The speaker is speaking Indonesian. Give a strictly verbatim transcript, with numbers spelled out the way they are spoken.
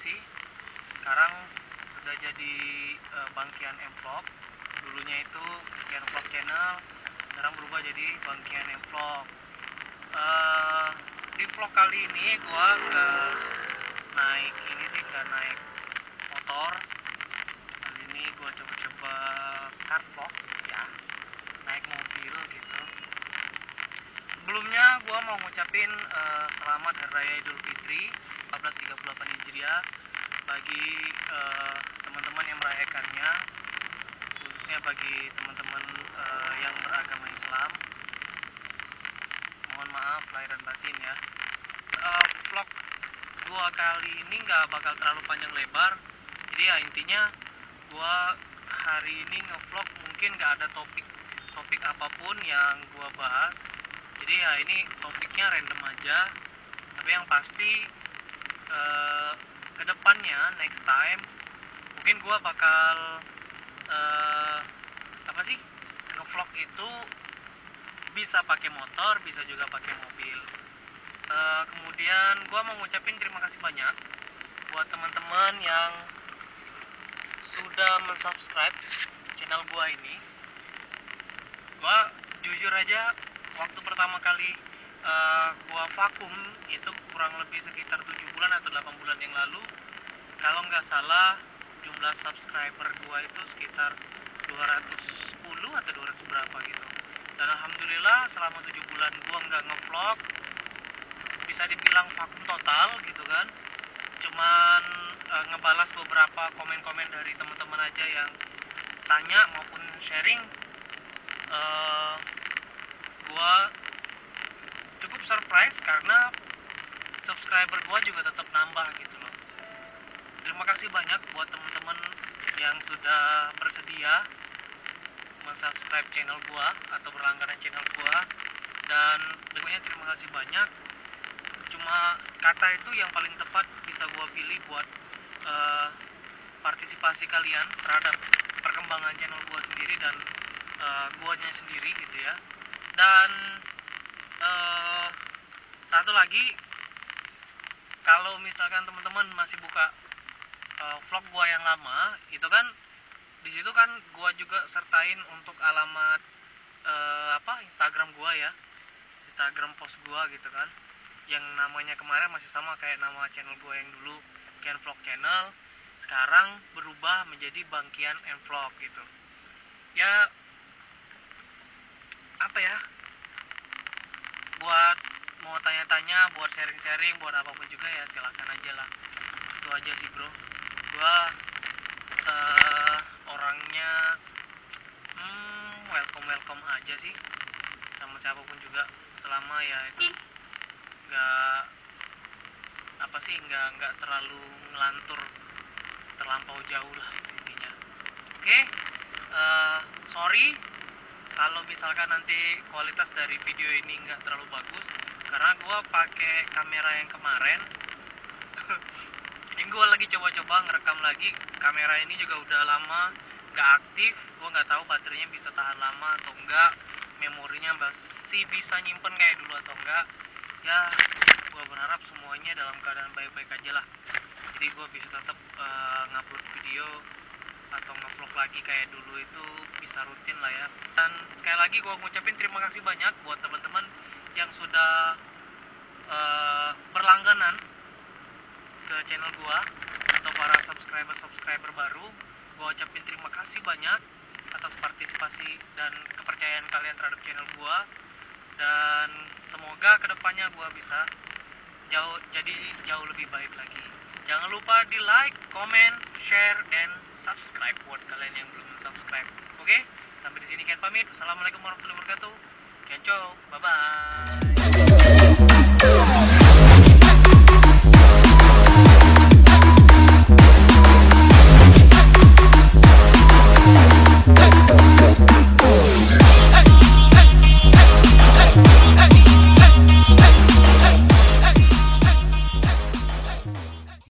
sih. Sekarang udah jadi uh, Bangkian M-Vlog. Dulunya itu Kian Vlog Channel, sekarang berubah jadi Bangkian M-Vlog. uh, Di vlog kali ini gua nggak naik ini sih, nggak naik motor. Kali ini gua coba-coba car vlog ya, naik mobil gitu. Sebelumnya gua mau ngucapin uh, selamat Hari Raya Idul Fitri seribu empat ratus tiga puluh delapan Hijriah bagi uh, teman-teman yang merayakannya, khususnya bagi teman-teman uh, yang beragama Islam. Mohon maaf lahir dan batin ya. Uh, vlog gua kali ini nggak bakal terlalu panjang lebar, jadi ya intinya gua hari ini ngevlog mungkin nggak ada topik topik apapun yang gua bahas. Jadi ya ini topiknya random aja, tapi yang pasti uh, kedepannya next time mungkin gua bakal uh, apa sih ngevlog itu bisa pakai motor, bisa juga pakai mobil. Uh, kemudian gua mau ngucapin terima kasih banyak buat teman-teman yang sudah mensubscribe channel gua ini. Gua jujur aja waktu pertama kali uh, gua vakum itu kurang lebih sekitar tujuh bulan atau delapan bulan yang lalu. Kalau nggak salah jumlah subscriber gua itu sekitar dua ratus sepuluh atau dua ratus berapa gitu. Dan alhamdulillah selama tujuh bulan gua nggak ngevlog, bisa dibilang vakum total gitu kan. Cuman uh, ngebalas beberapa komen-komen dari teman-teman aja yang tanya maupun sharing. uh, gua cukup surprise karena subscriber gua juga tetap nambah gitu loh. Terima kasih banyak buat teman-teman yang sudah bersedia mensubscribe channel gua atau berlangganan channel gua, dan berikutnya terima kasih banyak. Cuma kata itu yang paling tepat bisa gua pilih buat uh, partisipasi kalian terhadap perkembangan channel gua sendiri dan uh, guanya sendiri gitu ya. Dan uh, satu lagi, kalau misalkan teman-teman masih buka uh, vlog gua yang lama, itu kan di situ kan gua juga sertain untuk alamat uh, apa Instagram gua ya, Instagram post gua gitu kan, yang namanya kemarin masih sama kayak nama channel gua yang dulu, Kian Vlog Channel. Sekarang berubah menjadi Bangkian M-Vlog gitu ya. Apa ya, buat mau tanya-tanya, buat sharing-sharing, buat apapun juga ya silakan aja lah. Itu aja sih bro. Gua uh, orangnya hmm, welcome welcome aja sih sama siapapun juga, selama ya itu nggak apa sih nggak nggak terlalu ngelantur terlampau jauh lah intinya. Oke, okay? uh, sorry kalau misalkan nanti kualitas dari video ini nggak terlalu bagus, karena gue pakai kamera yang kemarin. Ini gue lagi coba-coba ngerekam lagi. Kamera ini juga udah lama nggak aktif, gue nggak tahu baterainya bisa tahan lama atau enggak, memorinya masih bisa nyimpen kayak dulu atau enggak. Ya gue berharap semuanya dalam keadaan baik-baik aja lah, jadi gue bisa tetap uh, ngupload video atau ngevlog lagi kayak dulu itu bisa rutin lah ya. Dan sekali lagi gue ngucapin terima kasih banyak buat teman-teman yang sudah uh, berlangganan ke channel gue atau para subscriber-subscriber baru. Gue ucapin terima kasih banyak atas partisipasi dan kepercayaan kalian terhadap channel gue, dan semoga kedepannya gue bisa jauh jadi jauh lebih baik lagi. Jangan lupa di like, comment, share, dan subscribe buat kalian yang belum subscribe. Oke, sampai di sini Ken pamit. Assalamualaikum warahmatullahi wabarakatuh. Ken Chow, bye bye.